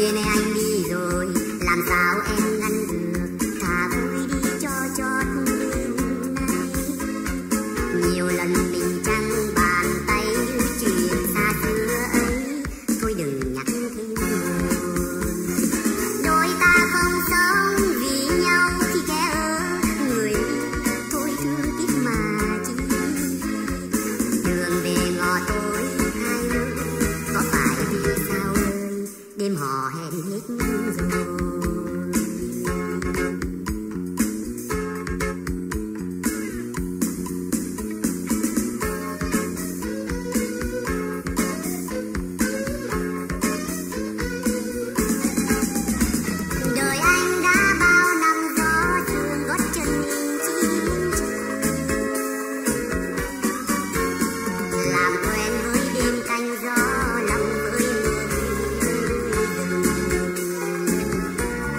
khuya nay anh đi rồi, làm sao em ngăn được, thà vui đi cho chót đêm nay. Nhiều lần mình chẳng bàn tay như chuyện xa xưa ấy, thôi đừng nhắc thêm buồn. Đôi ta không sống vì nhau khi kẻ ở người thôi thương tiếc mà chi. Đường về ngõ tối hai lối, có phải vì sao ơi đêm hò hẹn hết rồi. Đời anh đã bao năm gió sương gót chân chim làm quen với đêm canh gió, lòng với người.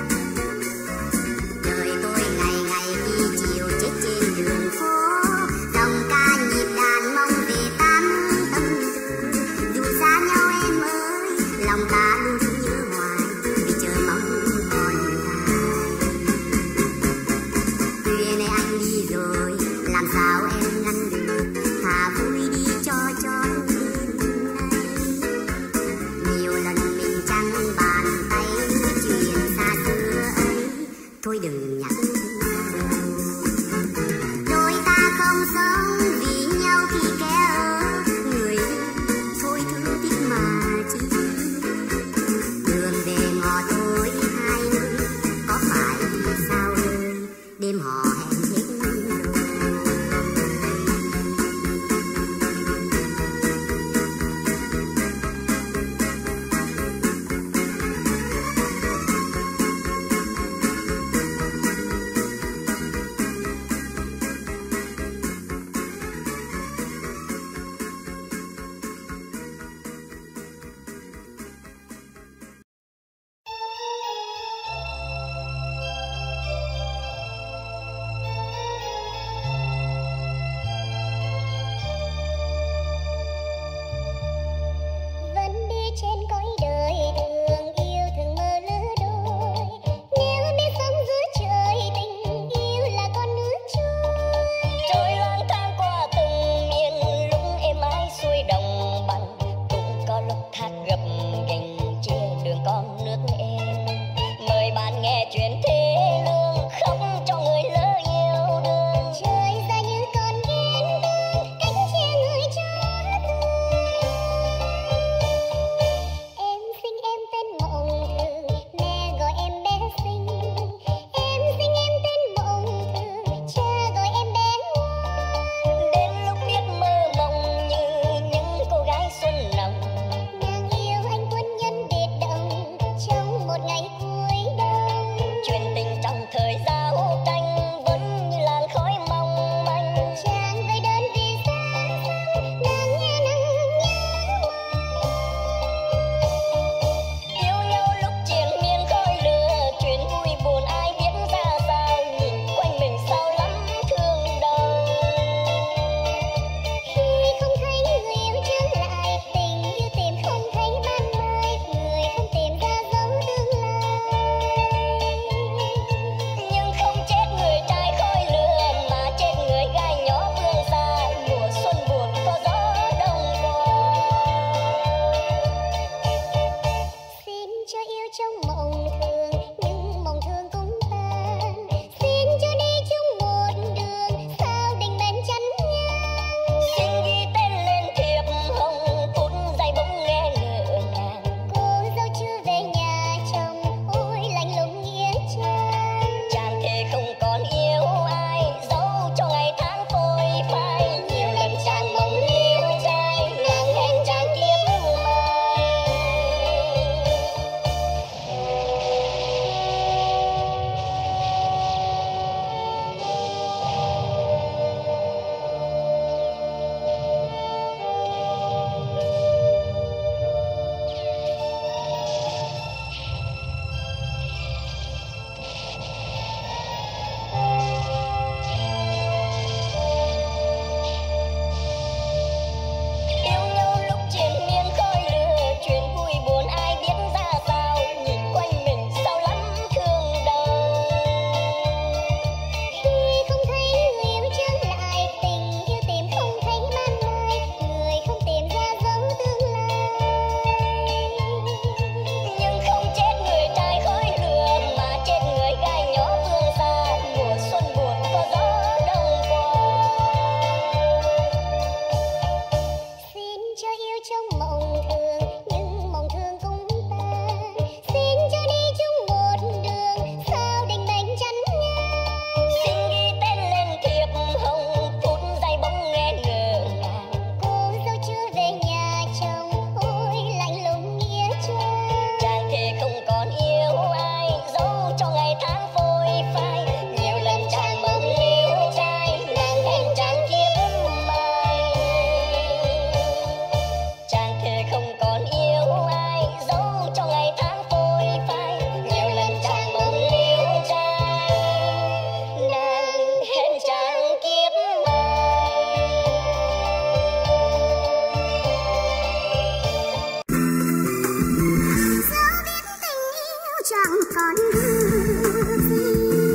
chẳng còn được gì,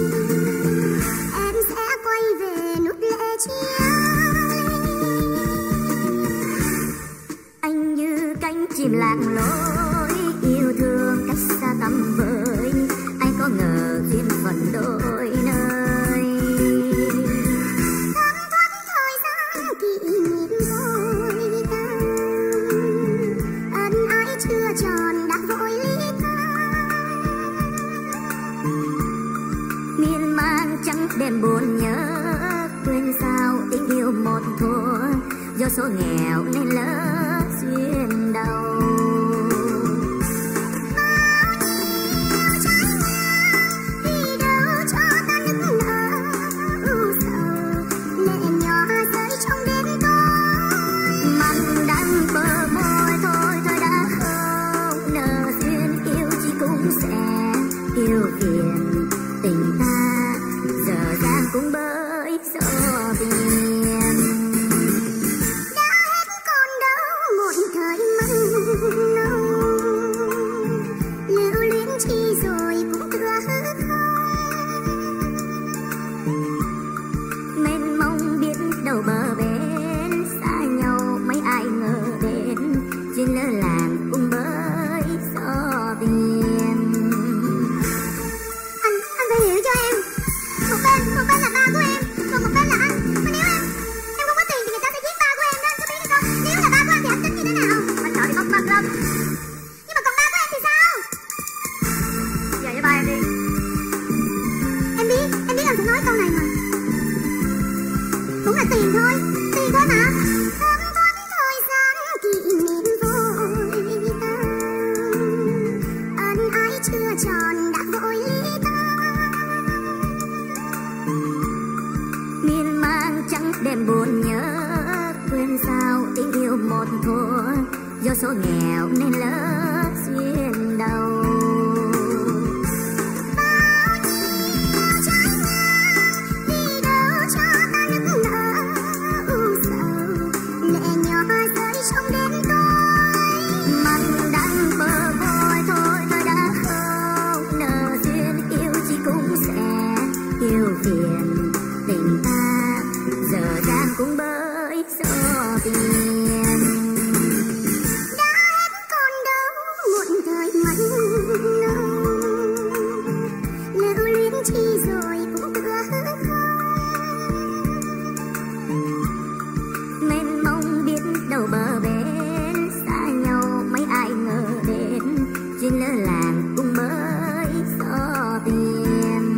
em sẽ quay về nút lệ chia anh như cánh chim lạc lối yêu thương cách xa tầm với anh có ngờ duyên phận đôi nơi thấm thoát thời gian kỷ niệm vội tan ân ái chưa tròn đã vội ly tan miên man trắng đêm buồn nhớ quên sao tình yêu một thuở do số nghèo nên lỡ duyên đầu yêu phiền tình ta giờ gian cũng bởi gió biển đã hết còn đâu một thời măng nồng lưu luyến chi rồi cũng thừa hư không mênh mông biết đâu bờ bên xa nhau mấy ai ngờ đến duyên lỡ làng cũng bởi gió biển một bên là ba của em, còn một bên là anh. Mà nếu em không có tiền thì người ta sẽ giết ba của em đó, anh có biết không? Nếu là ba của em thì anh tính như thế nào? Anh sợ thì bóc mặt lắm. Nhưng mà còn ba của em thì sao? Giờ với ba em đi. Em biết anh sẽ nói câu này mà. Cũng là tiền thôi mà. Thấm thoát thời gian kỷ niệm vội tan, ân ái chưa tròn đã vội ly tan. Miên man trắng đêm buồn nhớ quên sao tình yêu một thuở do số nghèo nên lỡ duyên đầu bao nhiêu trái ngang vì đâu cho ta nức nở u sầu lệ nhỏ rơi trong đêm tối mặn đắng bờ môi thôi đã không nợ duyên yêu chỉ cũng sẽ yêu phiền tình ta giờ gian cũng bởi gió biển đã hết còn đâu một thời mặn nồng lưu luyến chi rồi cũng thừa hư không mênh mông biết đâu bờ bên xa nhau mấy ai ngờ đến duyên lỡ làng cũng bởi gió biển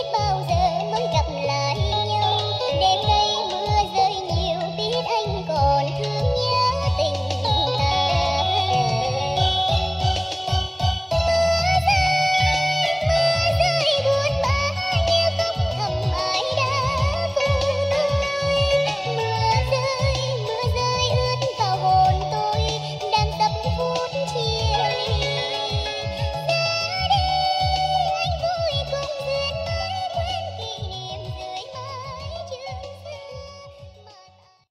anh còn